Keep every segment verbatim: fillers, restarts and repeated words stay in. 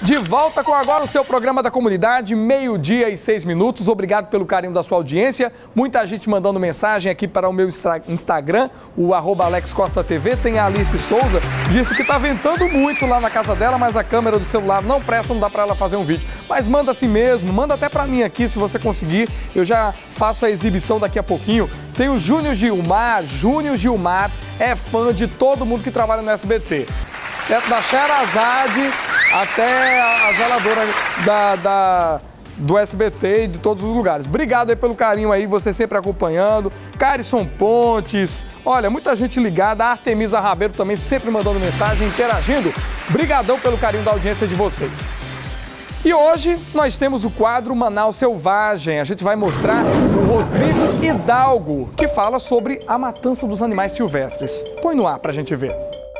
De volta com agora o seu programa da comunidade, meio-dia e seis minutos. Obrigado pelo carinho da sua audiência. Muita gente mandando mensagem aqui para o meu Instagram, o arroba Alex Costa T V. Tem a Alice Souza, disse que está ventando muito lá na casa dela, mas a câmera do celular não presta, não dá para ela fazer um vídeo. Mas manda assim mesmo, manda até para mim aqui, se você conseguir. Eu já faço a exibição daqui a pouquinho. Tem o Júnior Gilmar. Júnior Gilmar é fã de todo mundo que trabalha no S B T. Certo? Da Sherazade até a zeladora da, da, do S B T e de todos os lugares. Obrigado aí pelo carinho aí, você sempre acompanhando. Carison Pontes, olha, muita gente ligada. A Artemisa Rabeiro também sempre mandando mensagem, interagindo. Brigadão pelo carinho da audiência de vocês. E hoje nós temos o quadro Manaus Selvagem. A gente vai mostrar o Rodrigo Hidalgo, que fala sobre a matança dos animais silvestres. Põe no ar pra gente ver.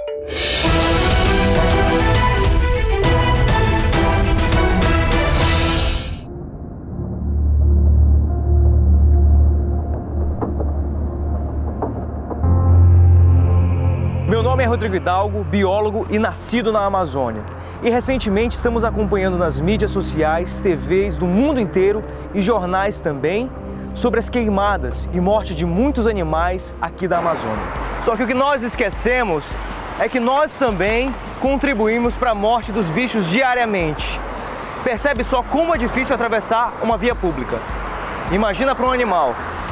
Meu nome é Rodrigo Hidalgo, biólogo e nascido na Amazônia. E recentemente estamos acompanhando nas mídias sociais, T Vs do mundo inteiro e jornais também, sobre as queimadas e morte de muitos animais aqui da Amazônia. Só que o que nós esquecemos é que nós também contribuímos para a morte dos bichos diariamente. Percebe só como é difícil atravessar uma via pública. Imagina para um animal.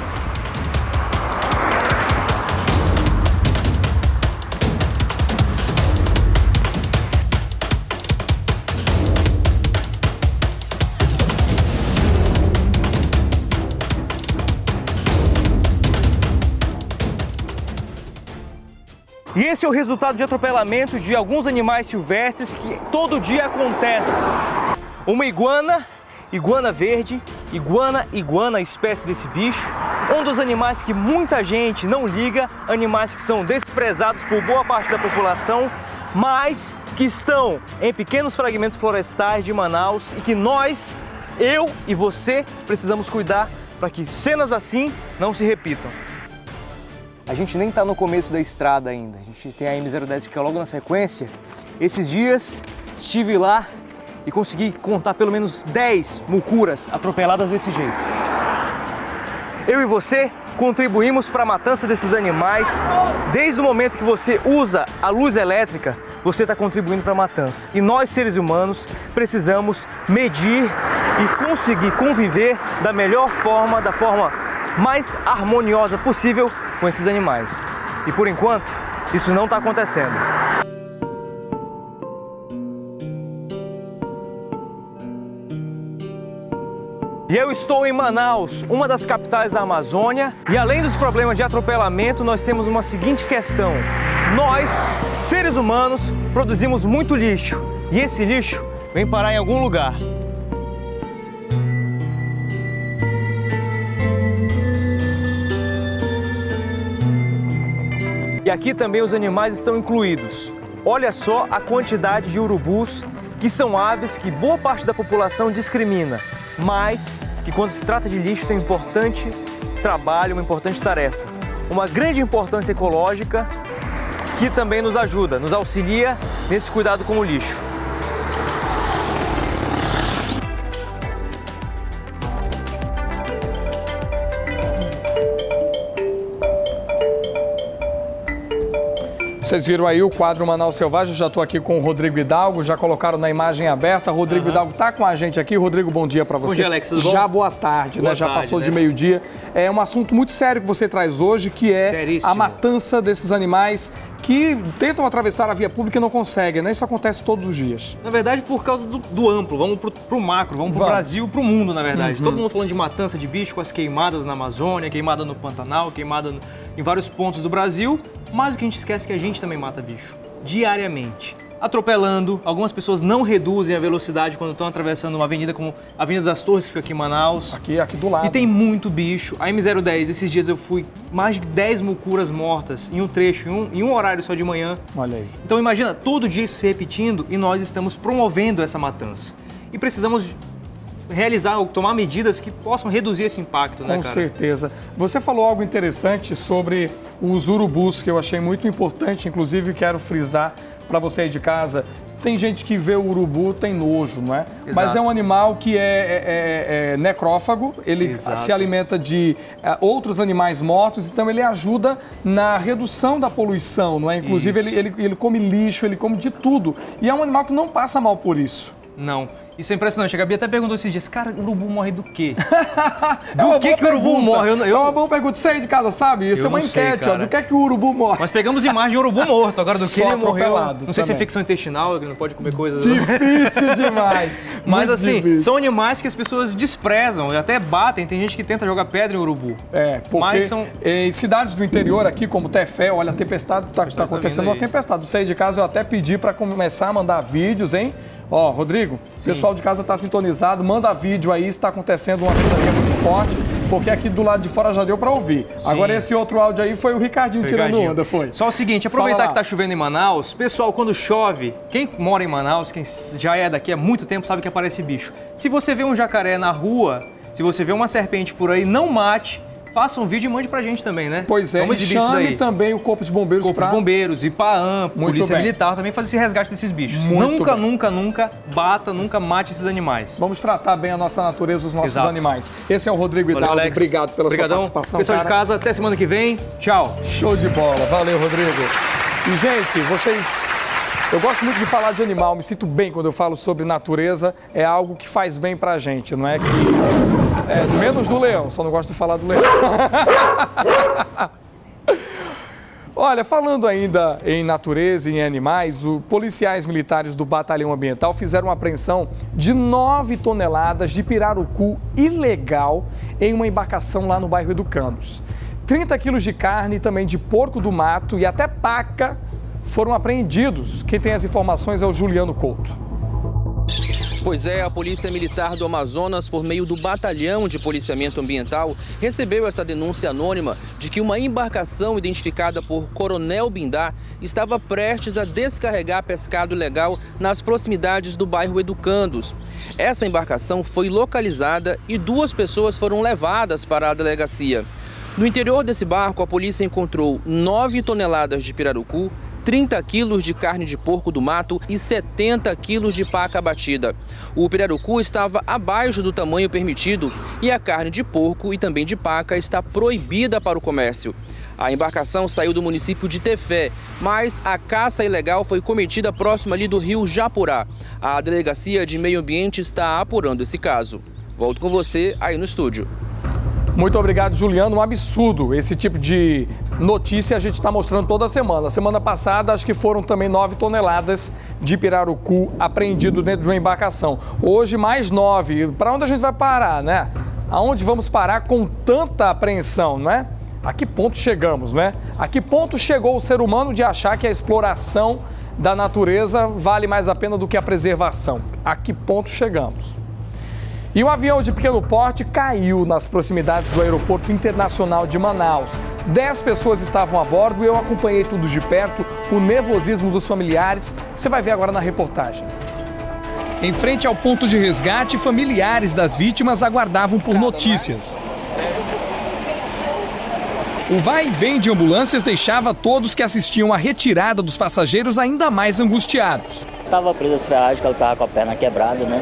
E esse é o resultado de atropelamento de alguns animais silvestres que todo dia acontece. Uma iguana, iguana verde, iguana, iguana, espécie desse bicho. Um dos animais que muita gente não liga, animais que são desprezados por boa parte da população, mas que estão em pequenos fragmentos florestais de Manaus e que nós, eu e você, precisamos cuidar para que cenas assim não se repitam. A gente nem está no começo da estrada ainda, a gente tem a M zero dez que fica logo na sequência. Esses dias estive lá e consegui contar pelo menos dez mucuras atropeladas desse jeito. Eu e você contribuímos para a matança desses animais. Desde o momento que você usa a luz elétrica, você está contribuindo para a matança. E nós, seres humanos, precisamos medir e conseguir conviver da melhor forma, da forma mais harmoniosa possível com esses animais. E por enquanto, isso não está acontecendo. E eu estou em Manaus, uma das capitais da Amazônia, e além dos problemas de atropelamento, nós temos uma seguinte questão. Nós, seres humanos, produzimos muito lixo, e esse lixo vem parar em algum lugar. E aqui também os animais estão incluídos. Olha só a quantidade de urubus, que são aves que boa parte da população discrimina, mas que quando se trata de lixo tem um importante trabalho, uma importante tarefa. Uma grande importância ecológica que também nos ajuda, nos auxilia nesse cuidado com o lixo. Vocês viram aí o quadro Manaus Selvagem, eu já estou aqui com o Rodrigo Hidalgo, já colocaram na imagem aberta. Rodrigo uhum. Hidalgo está com a gente aqui. Rodrigo, bom dia para você. Bom dia, Alex. Tudo bom? Já boa tarde, boa né? Já tarde, passou né? de meio-dia. É um assunto muito sério que você traz hoje, que é Seríssimo. a matança desses animais que tentam atravessar a via pública e não conseguem, né? Isso acontece todos os dias. Na verdade, por causa do, do amplo, vamos pro, pro macro, vamos pro vamos. Brasil, pro mundo, na verdade. Uhum. Todo mundo falando de matança de bicho, com as queimadas na Amazônia, queimada no Pantanal, queimada no, em vários pontos do Brasil. Mas o que a gente esquece é que a gente também mata bicho, diariamente. Atropelando, algumas pessoas não reduzem a velocidade quando estão atravessando uma avenida como a Avenida das Torres, que fica aqui em Manaus. Aqui, aqui do lado. E tem muito bicho. A M zero dez, esses dias eu fui mais de dez mucuras mortas em um trecho, em um, em um horário só de manhã. Olha aí. Então imagina, todo dia isso se repetindo e nós estamos promovendo essa matança. E precisamos realizar ou tomar medidas que possam reduzir esse impacto, né, cara? Com certeza. Você falou algo interessante sobre os urubus, que eu achei muito importante, inclusive quero frisar para você aí de casa. tem gente que vê o urubu, tem nojo, não é? Exato. Mas é um animal que é, é, é necrófago, ele Exato. se alimenta de é, outros animais mortos, então ele ajuda na redução da poluição, não é? Inclusive ele, ele, ele come lixo, ele come de tudo. E é um animal que não passa mal por isso. Não. Isso é impressionante. A Gabi até perguntou esses dias, cara, o urubu morre do quê? Do é que que o urubu morre? Eu, eu... É uma boa pergunta. Você aí de casa sabe? Isso é uma enquete, sei, ó. Do que é que o urubu morre? Nós pegamos imagem de urubu morto. Agora do que Só ele morreu. Não sei também. se é infecção intestinal, ele não pode comer coisas... Difícil demais. Mas assim, difícil. São animais que as pessoas desprezam e até batem. Tem gente que tenta jogar pedra em urubu. É, porque Mas são... em cidades do interior aqui, como Tefé, olha, a tempestade, tá, tá acontecendo uma tempestade. Você aí de casa, eu até pedi para começar a mandar vídeos, hein? Ó, Rodrigo, o pessoal de casa está sintonizado, manda vídeo aí, está acontecendo uma ventania muito forte, porque aqui do lado de fora já deu para ouvir. Sim. Agora esse outro áudio aí foi o Ricardinho, Ricardinho tirando onda, foi? Só o seguinte, aproveitar que tá chovendo em Manaus, pessoal, quando chove, quem mora em Manaus, quem já é daqui há muito tempo sabe que aparece bicho. Se você vê um jacaré na rua, se você vê uma serpente por aí, não mate. Faça um vídeo e mande pra gente também, né? Pois é, Vamos e chame isso daí. também o Corpo de Bombeiros Corpo pra... de Bombeiros, IPAAM, Polícia bem. Militar, também fazer esse resgate desses bichos. Muito nunca, bem. nunca, nunca bata, nunca mate esses animais. Vamos tratar bem a nossa natureza, os nossos Exato. animais. Esse é o Rodrigo Valeu, Hidalgo, Alex. obrigado pela Obrigadão. sua participação, Pessoal cara. de casa, até semana que vem. Tchau. Show de bola. Valeu, Rodrigo. E, gente, vocês... Eu gosto muito de falar de animal, me sinto bem quando eu falo sobre natureza, é algo que faz bem pra gente, não é que... É, menos do leão, só não gosto de falar do leão. Olha, falando ainda em natureza e em animais, os policiais militares do Batalhão Ambiental fizeram uma apreensão de nove toneladas de pirarucu ilegal em uma embarcação lá no bairro Educandos. trinta quilos de carne também de porco do mato e até paca foram apreendidos. Quem tem as informações é o Juliano Couto. Pois é, a Polícia Militar do Amazonas, por meio do Batalhão de Policiamento Ambiental, recebeu essa denúncia anônima de que uma embarcação identificada por Coronel Bindá estava prestes a descarregar pescado ilegal nas proximidades do bairro Educandos. Essa embarcação foi localizada e duas pessoas foram levadas para a delegacia. No interior desse barco, a polícia encontrou nove toneladas de pirarucu, trinta quilos de carne de porco do mato e setenta quilos de paca abatida. O pirarucu estava abaixo do tamanho permitido e a carne de porco e também de paca está proibida para o comércio. A embarcação saiu do município de Tefé, mas a caça ilegal foi cometida próximo ali do rio Japurá. A Delegacia de Meio Ambiente está apurando esse caso. Volto com você aí no estúdio. Muito obrigado, Juliano. Um absurdo esse tipo de notícia a gente está mostrando toda semana. Semana passada, acho que foram também nove toneladas de pirarucu apreendido dentro de uma embarcação. Hoje, mais nove. Para onde a gente vai parar, né? Aonde vamos parar com tanta apreensão, não é? A que ponto chegamos, né? A que ponto chegou o ser humano de achar que a exploração da natureza vale mais a pena do que a preservação? A que ponto chegamos? E um avião de pequeno porte caiu nas proximidades do Aeroporto Internacional de Manaus. Dez pessoas estavam a bordo e eu acompanhei tudo de perto, o nervosismo dos familiares. Você vai ver agora na reportagem. Em frente ao ponto de resgate, familiares das vítimas aguardavam por notícias. O vai e vem de ambulâncias deixava todos que assistiam à retirada dos passageiros ainda mais angustiados. Estava presa as ferragens, que ela estava com a perna quebrada, né?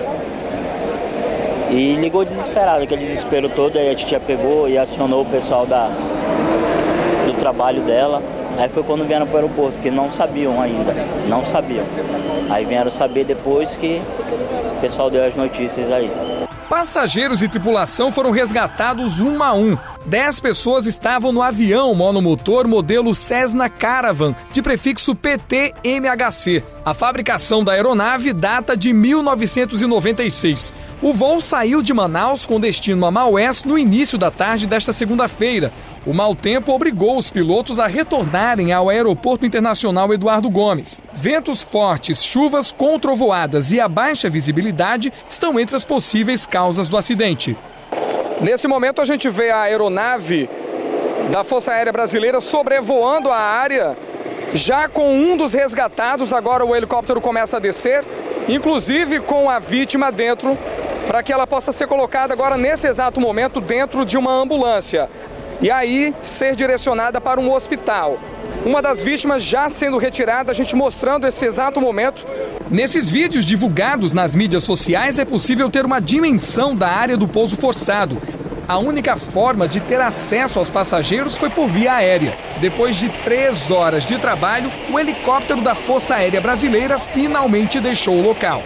E ligou desesperado, aquele desespero todo, aí a titia pegou e acionou o pessoal da, do trabalho dela. Aí foi quando vieram para o aeroporto, que não sabiam ainda, não sabiam. Aí vieram saber depois que o pessoal deu as notícias aí. Passageiros e tripulação foram resgatados um a um. Dez pessoas estavam no avião monomotor modelo Cessna Caravan, de prefixo P T M H C. A fabricação da aeronave data de mil novecentos e noventa e seis. O voo saiu de Manaus com destino a Maués no início da tarde desta segunda-feira. O mau tempo obrigou os pilotos a retornarem ao Aeroporto Internacional Eduardo Gomes. Ventos fortes, chuvas com trovoadas e a baixa visibilidade estão entre as possíveis causas do acidente. Nesse momento a gente vê a aeronave da Força Aérea Brasileira sobrevoando a área, já com um dos resgatados. Agora o helicóptero começa a descer, inclusive com a vítima dentro, para que ela possa ser colocada agora nesse exato momento dentro de uma ambulância e aí ser direcionada para um hospital. uma das vítimas já sendo retirada, a gente mostrando esse exato momento. Nesses vídeos divulgados nas mídias sociais é possível ter uma dimensão da área do pouso forçado. A única forma de ter acesso aos passageiros foi por via aérea. Depois de três horas de trabalho, o helicóptero da Força Aérea Brasileira finalmente deixou o local.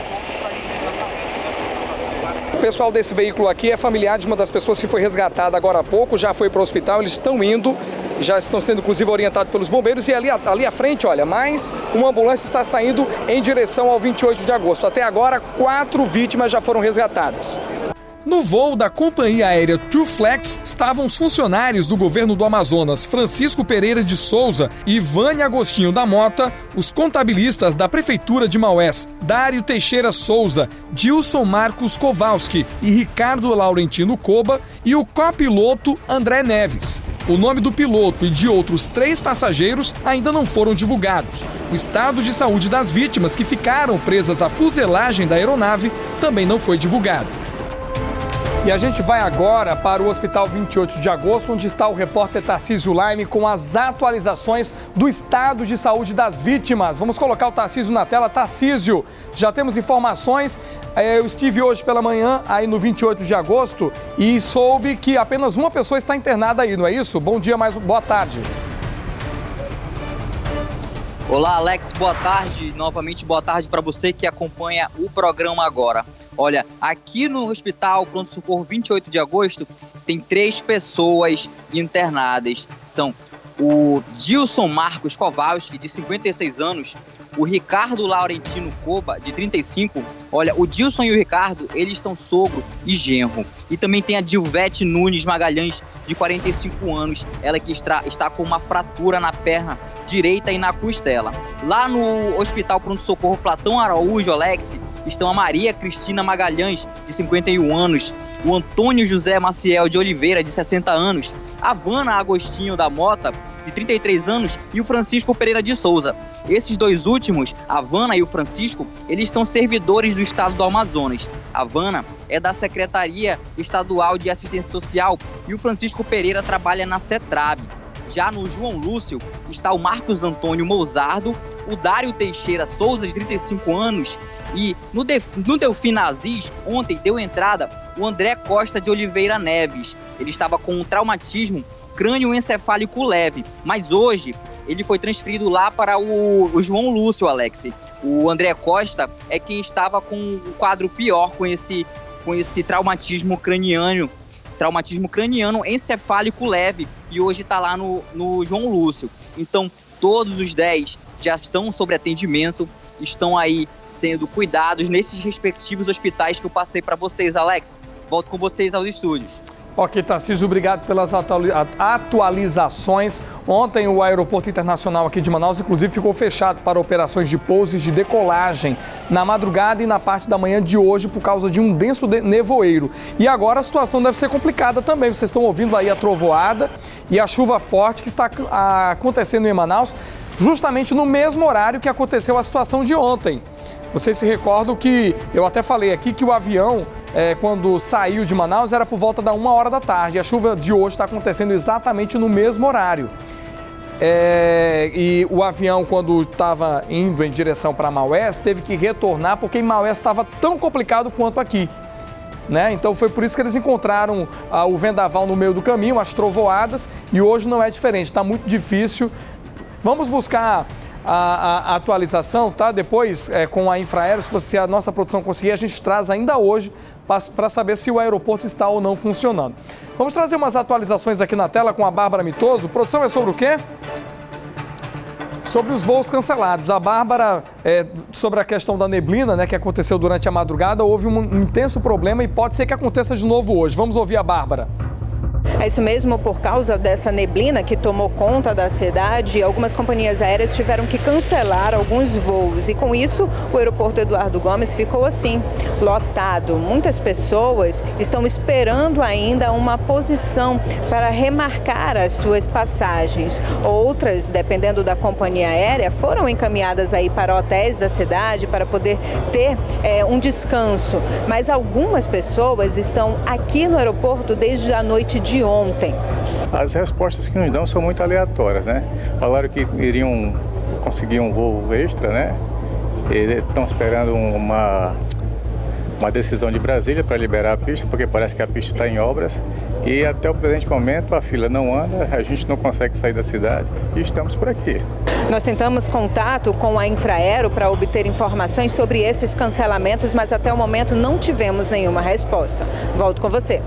O pessoal desse veículo aqui é familiar de uma das pessoas que foi resgatada agora há pouco, já foi para o hospital, eles estão indo, já estão sendo inclusive orientados pelos bombeiros e ali, ali à frente, olha, mais uma ambulância está saindo em direção ao vinte e oito de agosto. Até agora, quatro vítimas já foram resgatadas. No voo da companhia aérea TrueFlex estavam os funcionários do governo do Amazonas, Francisco Pereira de Souza e Vânia Agostinho da Mota, os contabilistas da Prefeitura de Maués, Dário Teixeira Souza, Dilson Marcos Kowalski e Ricardo Laurentino Koba e o copiloto André Neves. O nome do piloto e de outros três passageiros ainda não foram divulgados. O estado de saúde das vítimas que ficaram presas à fuselagem da aeronave também não foi divulgado. E a gente vai agora para o Hospital vinte e oito de agosto, onde está o repórter Tarcísio Laime com as atualizações do estado de saúde das vítimas. Vamos colocar o Tarcísio na tela. Tarcísio, já temos informações. Eu estive hoje pela manhã aí no vinte e oito de agosto e soube que apenas uma pessoa está internada aí, não é isso? Bom dia, mais boa tarde. Olá, Alex, boa tarde. Novamente, boa tarde para você que acompanha o programa agora. Olha, aqui no Hospital Pronto Socorro vinte e oito de agosto tem três pessoas internadas. São o Dilson Marcos Kowalski, de cinquenta e seis anos, o Ricardo Laurentino Koba, de trinta e cinco. Olha, o Dilson e o Ricardo, eles são sogro e genro. E também tem a Dilvete Nunes Magalhães, de quarenta e cinco anos, ela que está, está com uma fratura na perna direita e na costela. Lá no Hospital Pronto Socorro Platão Araújo, Alex, estão a Maria Cristina Magalhães, de cinquenta e um anos, o Antônio José Maciel de Oliveira, de sessenta anos, a Vânia Agostinho da Mota, de trinta e três anos, e o Francisco Pereira de Souza. Esses dois últimos, a Vânia e o Francisco, eles são servidores do estado do Amazonas. A Vânia é da Secretaria Estadual de Assistência Social e o Francisco Pereira trabalha na CETRAB. Já no João Lúcio está o Marcos Antônio Mousardo, o Dário Teixeira Souza, de trinta e cinco anos, e no, Def, no Delfim Aziz, ontem deu entrada o André Costa de Oliveira Neves. Ele estava com um traumatismo crânioencefálico leve, mas hoje ele foi transferido lá para o, o João Lúcio, Alex. O André Costa é quem estava com um quadro pior, com esse, com esse traumatismo craniano, traumatismo craniano encefálico leve, e hoje está lá no, no João Lúcio. Então, todos os dez já estão sob atendimento, estão aí sendo cuidados nesses respectivos hospitais que eu passei para vocês, Alex. Volto com vocês aos estúdios. Ok, Tarcísio, obrigado pelas atualizações. Ontem o aeroporto internacional aqui de Manaus, inclusive, ficou fechado para operações de pouso e de decolagem na madrugada e na parte da manhã de hoje por causa de um denso nevoeiro. E agora a situação deve ser complicada também. Vocês estão ouvindo aí a trovoada e a chuva forte que está acontecendo em Manaus, justamente no mesmo horário que aconteceu a situação de ontem. Vocês se recordam que eu até falei aqui que o avião, é, quando saiu de Manaus, era por volta da uma hora da tarde. A chuva de hoje está acontecendo exatamente no mesmo horário. É, e o avião, quando estava indo em direção para Maués, teve que retornar porque em Maués estava tão complicado quanto aqui. Né? Então foi por isso que eles encontraram ah, o vendaval no meio do caminho, as trovoadas, e hoje não é diferente, está muito difícil. Vamos buscar a, a, a atualização, tá? Depois, é, com a Infraero, se, você, a nossa produção conseguir, a gente traz ainda hoje para saber se o aeroporto está ou não funcionando. Vamos trazer umas atualizações aqui na tela com a Bárbara Mitoso. Produção é sobre o quê? Sobre os voos cancelados. A Bárbara, é, sobre a questão da neblina, né, que aconteceu durante a madrugada, houve um, um intenso problema e pode ser que aconteça de novo hoje. Vamos ouvir a Bárbara. É isso mesmo, por causa dessa neblina que tomou conta da cidade, algumas companhias aéreas tiveram que cancelar alguns voos e com isso o aeroporto Eduardo Gomes ficou assim, lotado. Muitas pessoas estão esperando ainda uma posição para remarcar as suas passagens. Outras, dependendo da companhia aérea, foram encaminhadas aí para hotéis da cidade para poder ter é, um descanso. Mas algumas pessoas estão aqui no aeroporto desde a noite de ontem. As respostas que nos dão são muito aleatórias, né? Falaram que iriam conseguir um voo extra, né? E estão esperando uma, uma decisão de Brasília para liberar a pista, porque parece que a pista está em obras. E até o presente momento a fila não anda, a gente não consegue sair da cidade e estamos por aqui. Nós tentamos contato com a Infraero para obter informações sobre esses cancelamentos, mas até o momento não tivemos nenhuma resposta. Volto com você.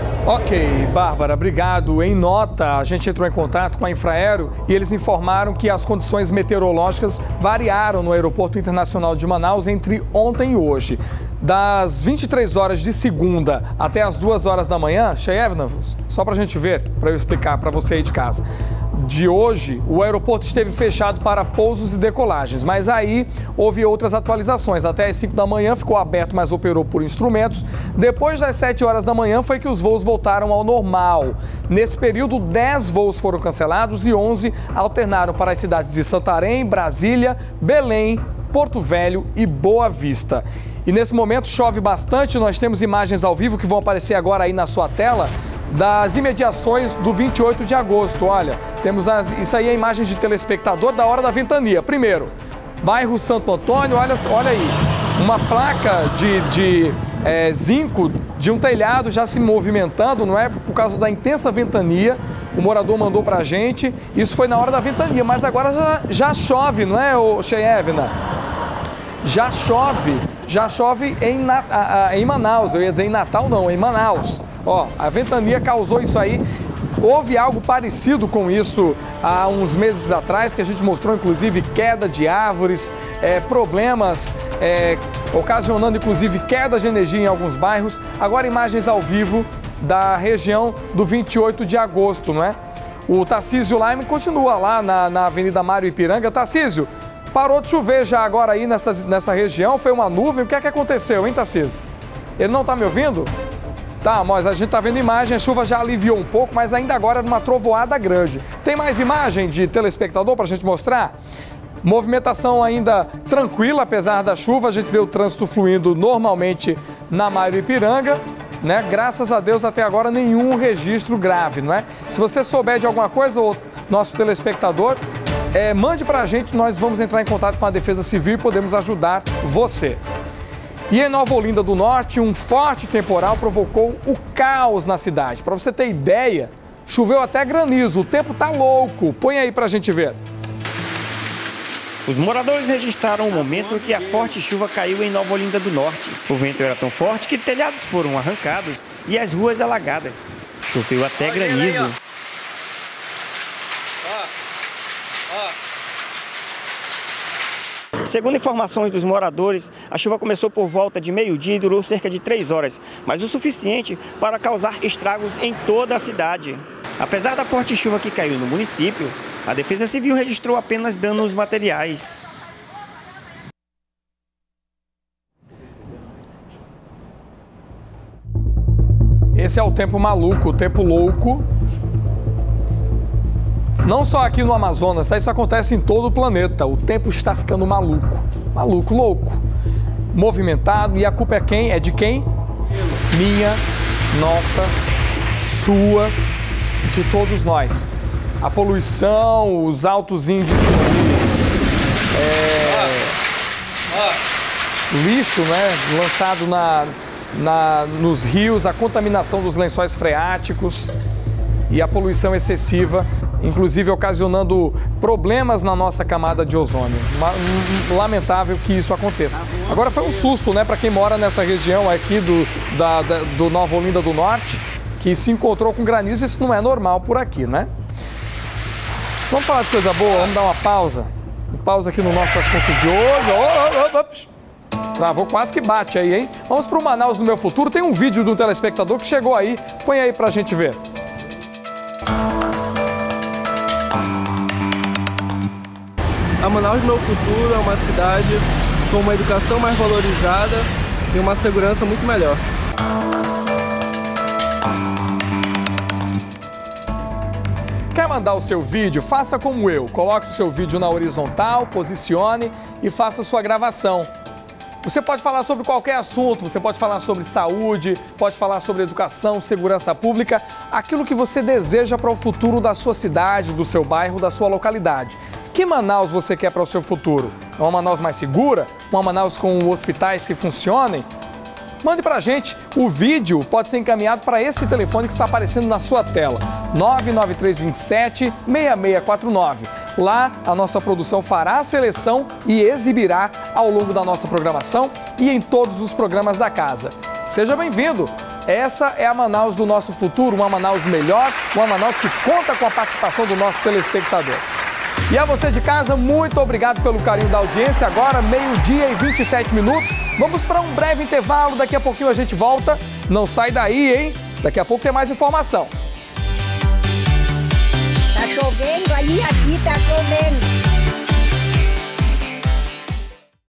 Ok, Bárbara, obrigado. Em nota, a gente entrou em contato com a Infraero e eles informaram que as condições meteorológicas variaram no Aeroporto Internacional de Manaus entre ontem e hoje. Das vinte e três horas de segunda até as duas horas da manhã, Cheyevna, só para a gente ver, para eu explicar para você aí de casa. De hoje, o aeroporto esteve fechado para pousos e decolagens, mas aí houve outras atualizações. Até as cinco da manhã ficou aberto, mas operou por instrumentos. Depois das sete horas da manhã foi que os voos voltaram ao normal. Nesse período, dez voos foram cancelados e onze alternaram para as cidades de Santarém, Brasília, Belém, Porto Velho e Boa Vista. E nesse momento chove bastante, nós temos imagens ao vivo que vão aparecer agora aí na sua tela, das imediações do vinte e oito de agosto. Olha, temos as, isso aí é imagem de telespectador da hora da ventania. Primeiro, bairro Santo Antônio, olha, olha aí, uma placa de, de é, zinco de um telhado já se movimentando, não é? Por causa da intensa ventania, o morador mandou pra gente, isso foi na hora da ventania, mas agora já, já chove, não é, ô Cheyevna? Já chove, já chove em, em Manaus, eu ia dizer em Natal não, em Manaus. Ó, a ventania causou isso aí. Houve algo parecido com isso há uns meses atrás, que a gente mostrou inclusive queda de árvores, é, problemas, é, ocasionando inclusive queda de energia em alguns bairros. Agora imagens ao vivo da região do vinte e oito de agosto, não é? O Tarcísio Laime continua lá na, na Avenida Mário Ipiranga. Tarcísio, parou de chover já agora aí nessa, nessa região, foi uma nuvem, o que é que aconteceu, hein, Tarcísio? Ele não está me ouvindo? Tá, mas a gente tá vendo imagem, a chuva já aliviou um pouco, mas ainda agora numa trovoada grande. Tem mais imagem de telespectador pra gente mostrar? Movimentação ainda tranquila, apesar da chuva, a gente vê o trânsito fluindo normalmente na Mário Ipiranga, né? Graças a Deus até agora nenhum registro grave, não é? Se você souber de alguma coisa, o nosso telespectador, é, mande pra gente, nós vamos entrar em contato com a Defesa Civil e podemos ajudar você. E em Nova Olinda do Norte, um forte temporal provocou o caos na cidade. Para você ter ideia, choveu até granizo, o tempo tá louco. Põe aí pra gente ver. Os moradores registraram o momento em que a forte chuva caiu em Nova Olinda do Norte. O vento era tão forte que telhados foram arrancados e as ruas alagadas. Choveu até granizo. Segundo informações dos moradores, a chuva começou por volta de meio-dia e durou cerca de três horas, mas o suficiente para causar estragos em toda a cidade. Apesar da forte chuva que caiu no município, a Defesa Civil registrou apenas danos materiais. Esse é o tempo maluco, o tempo louco. Não só aqui no Amazonas, tá? Isso acontece em todo o planeta. O tempo está ficando maluco, maluco, louco, movimentado. E a culpa é quem? É de quem? Minha, nossa, sua, de todos nós. A poluição, os altos índices de é, lixo, né, lançado na, na, nos rios, a contaminação dos lençóis freáticos e a poluição excessiva, inclusive ocasionando problemas na nossa camada de ozônio. Lamentável que isso aconteça. Agora foi um susto, né, para quem mora nessa região aqui do, da, da, do Nova Olinda do Norte, que se encontrou com granizo. Isso não é normal por aqui, né? Vamos falar de coisa boa, vamos dar uma pausa. Uma pausa aqui no nosso assunto de hoje. Oh, oh, oh, oh. Travou, quase que bate aí, hein? Vamos para o Manaus no Meu Futuro. Tem um vídeo do telespectador que chegou aí. Põe aí pra gente ver. A Manaus do Meu Futuro é uma cidade com uma educação mais valorizada e uma segurança muito melhor. Quer mandar o seu vídeo? Faça como eu. Coloque o seu vídeo na horizontal, posicione e faça sua gravação. Você pode falar sobre qualquer assunto, você pode falar sobre saúde, pode falar sobre educação, segurança pública, aquilo que você deseja para o futuro da sua cidade, do seu bairro, da sua localidade. Que Manaus você quer para o seu futuro? É uma Manaus mais segura? Uma Manaus com hospitais que funcionem? Mande pra gente. O vídeo pode ser encaminhado para esse telefone que está aparecendo na sua tela, nove nove três dois sete, seis seis quatro nove. Lá, a nossa produção fará a seleção e exibirá ao longo da nossa programação e em todos os programas da casa. Seja bem-vindo! Essa é a Manaus do nosso futuro, uma Manaus melhor, uma Manaus que conta com a participação do nosso telespectador. E a você de casa, muito obrigado pelo carinho da audiência. Agora, meio-dia e vinte e sete minutos. Vamos para um breve intervalo, daqui a pouquinho a gente volta. Não sai daí, hein? Daqui a pouco tem mais informação. Tá chovendo aí, aqui tá chovendo.